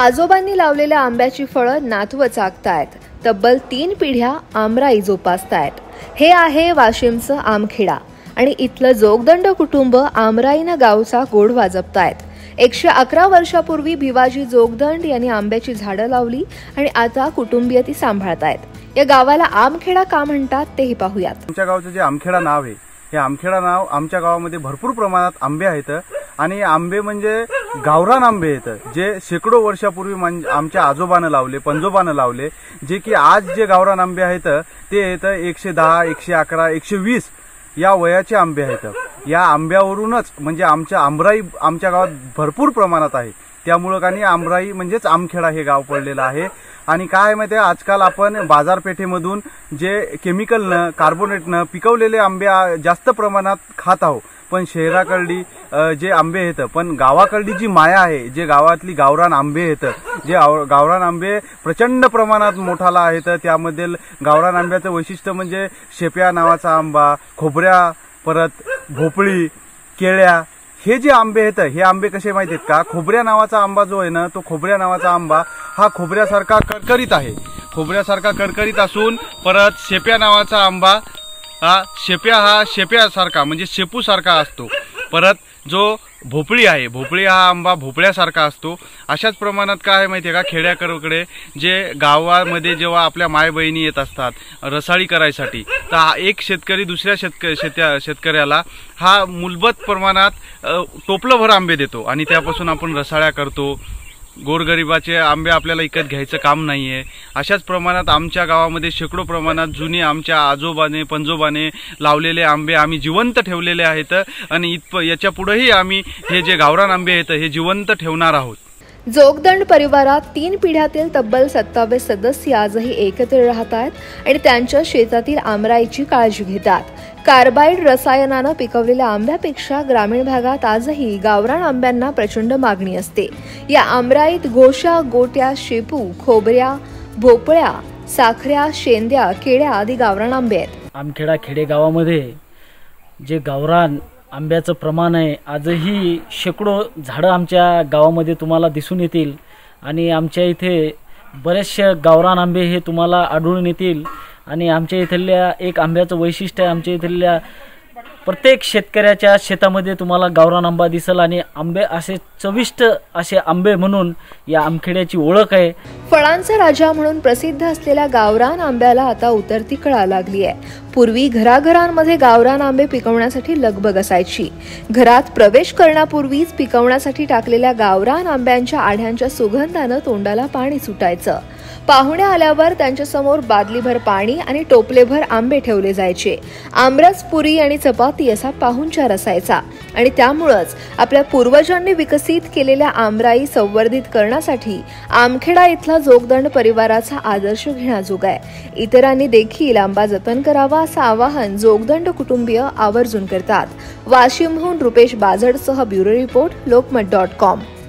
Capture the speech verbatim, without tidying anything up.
आजोबांनी लावलेल्या आंब्याची फळं नातवं चाकतायत. तब्बल तीन पिढ्या आमराई जोपासतायत. हे आहे वाशिमचं आमखेडा आणि इथलं जोगदंड कुटुंब आमराईनं गावचा गोडवा जपतायत. एकशे अकरा वर्षापूर्वी भिवाजी जोगदंड यांनी आंब्याची झाडं लावली आणि आता कुटुंबीय ती सांभाळतायत. या गावाला आमखेडा का म्हणतात तेही पाहूयात. आमच्या गावचं जे आमखेडा नाव आहे, हे आमखेडा नाव आमच्या गावामध्ये भरपूर प्रमाणात आंबे आहेत आणि आंबे म्हणजे गावरान आंबे आहेत, जे शेकडो वर्षापूर्वी आमच्या आजोबानं लावले, पंजोबानं लावले. जे की आज जे गावरान आंबे आहेत ते आहेत एकशे दहा, एकशे अकरा, एकशे वीस या वयाचे आंबे आहेत. या आंब्यावरूनच म्हणजे आमच्या आमराई आमच्या गावात भरपूर प्रमाणात आहे. त्यामुळं काही आमराई म्हणजेच आमखेडा हे गाव पडलेलं आहे. आणि काय माहिती आहे, आजकाल आपण बाजारपेठेमधून जे केमिकलनं कार्बोनेटनं पिकवलेले आंबे जास्त प्रमाणात खात आहोत, पण शहराकडली जे आंबे आहेत, पण गावाकडली जी माया आहे, जे गावातली गावरान आंबे आहेत, जे गावरान आंबे प्रचंड प्रमाणात मोठाला आहेत. त्यामध्ये गावरान आंब्याचं वैशिष्ट्य म्हणजे शेप्या नावाचा आंबा, खोबऱ्या, परत भोपळी, केळ्या, हे जे आंबे आहेत हे आंबे कसे माहिती आहेत का? खोबऱ्या नावाचा आंबा जो आहे ना, तो खोबऱ्या नावाचा आंबा हा खोबऱ्यासारखा करकरीत आहे. खोबऱ्यासारखा करकरीत असून परत शेप्या नावाचा आंबा हा शेप्या हा शेप्यासारखा म्हणजे शेपूसारखा असतो. परत जो भोपळी आहे, भोपळी हा आंबा भोपळ्यासारखा असतो. अशाच प्रमाणात काय आहे माहिती आहे का, खेड्याकडे जे गावामध्ये जेव्हा आपल्या माय बहिणी येत असतात रसाळी करायसाठी, तर हा एक शेतकरी दुसऱ्या शेतकरी शेत्या शेतकऱ्याला हा मूलभूत प्रमाणात टोपलंभर आंबे देतो आणि त्यापासून आपण रसाळ्या करतो. गोरगरिबाचे आंबे आपल्याला विकत घ्यायचं काम नाहीये. अशाच प्रमाणात आमच्या गावामध्ये शेकडो प्रमाणात जुने आमच्या आजोबाने पंजोबाने लावलेले आंबे आम्ही जिवंत ठेवलेले आहेत आणि इतप याच्या पुढेही आम्ही हे जे गावरान आंबे आहेत हे जिवंत ठेवणार आहोत. जोगदंड परिवारात तीन पिढ्यातील तब्बल सत्तावीस सदस्य आजही एकत्र राहतात आणि त्यांच्या शेतातील आमराईची काळजी घेतात. कार्बाइड रसायनानं पिकवलेल्या आंब्यापेक्षा ग्रामीण भागात आजही गावरान आंब्यांना प्रचंड मागणी असते. या आमराईत घोशा, गोट्या, शेपू, खोबऱ्या, भोपळ्या, साखऱ्या, शेंद्या, केळ्या आदी गावरान आंबे आहेत. आमखेडा खेडेगावामध्ये जे गावरान आंब्याचं प्रमाण आहे, आजही शेकडो झाडं आमच्या गावामध्ये तुम्हाला दिसून येतील आणि आमच्या इथे बरेचसे गावरान आंबे हे तुम्हाला आढळून येतील. आणि आमच्या इथल्या एक आंब्याचं वैशिष्ट्य आहे, आमच्या इथल्या प्रत्येक शेतकऱ्याच्या शेतामध्ये तुम्हाला गावरान आंबा दिसेल आणि आंबे असे चविष्ट असे आंबे म्हणून या आमखेड्याची ओळख आहे. फळांचा राजा म्हणून प्रसिद्ध असलेल्या गावरान आंब्याला आता उतरती कळा लागली आहे. पूर्वी घराघरांमध्ये गावरान आंबे पिकवण्यासाठी लगबग असायची. घरात प्रवेश करण्यापूर्वीच पिकवण्यासाठी टाकलेल्या गावरान आंब्यांच्या आढ्यांच्या सुगंधानं तोंडाला पाणी सुटायचं. पाहुणे आल्यावर त्यांच्यासमोर बादलीभर पाणी आणि टोपलेभर आंबे ठेवले जायचे. आमरस, पुरी आणि चपाती असा पाहुणचार असायचा आणि त्यामुळंच आपल्या पूर्वजांनी विकसित केलेल्या आमराई संवर्धित करण्यासाठी आमखेडा इथला जोगदंड परिवाराचा आदर्श घेण्याजोगा आहे. इतरांनी देखील आंबा जतन करावा असं आवाहन जोगदंड कुटुंबीय आवर्जून करतात. वाशिमहून रुपेश बाजडसह bureau report, Lokmat dot com.